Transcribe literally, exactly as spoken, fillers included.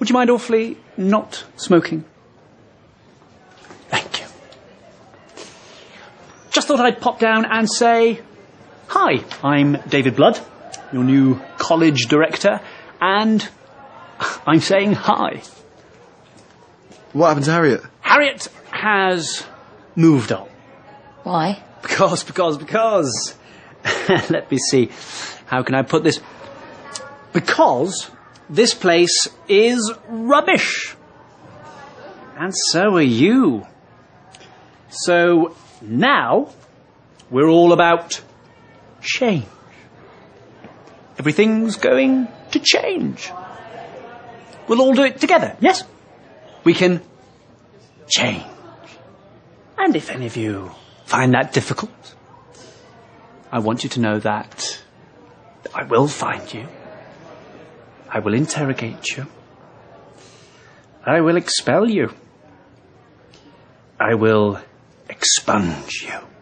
would you mind awfully not smoking? Thank you. Just thought I'd pop down and say, hi, I'm David Blood, your new college director, and I'm saying hi. What happened to Harriet? Harriet has moved on. Why? Because, because, because. Let me see. How can I put this? Because this place is rubbish. And so are you. So now we're all about change. Everything's going to change. We'll all do it together, yes? We can change. And if any of you find that difficult, I want you to know that I will find you. I will interrogate you. I will expel you. I will expunge you.